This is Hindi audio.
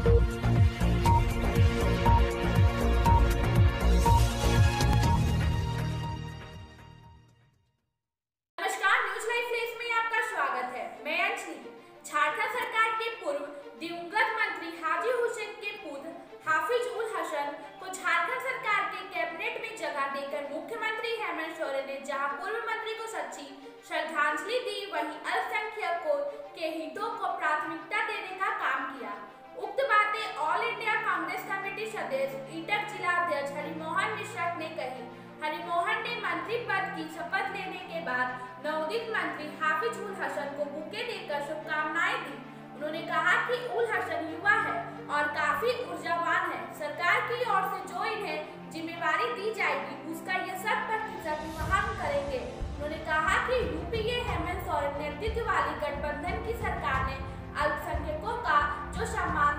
झारखंड सरकार के पूर्व दिवंगत मंत्री हाजी हुसैन के पुत्र हाफिज उल हसन को झारखंड सरकार के कैबिनेट में जगह देकर मुख्यमंत्री हेमंत सोरेन ने जहां पूर्व मंत्री को सच्ची श्रद्धांजलि दी, वहीं अल्पसंख्यकों के हितों को प्राथमिकता देने का काम किया। उक्त बातें ऑल इंडिया कांग्रेस कमेटी सदस्य ईटक जिला अध्यक्ष हरिमोहन मिश्रा ने कही। हरिमोहन ने मंत्री पद की शपथ लेने के बाद नवोदित मंत्री हाफिज उल हसन को बुके देकर शुभकामनाएं दी। उन्होंने कहा कि उल हसन युवा है और काफी ऊर्जावान है। सरकार की ओर से जो इन्हें जिम्मेवारी दी जाएगी उसका ये 100% निर्वहन करेंगे। उन्होंने कहा कि यूपीए हेमंत सोरेन नेतृत्व वाली गठबंधन की सरकार ने अल्पसंख्यकों का जो सम्मान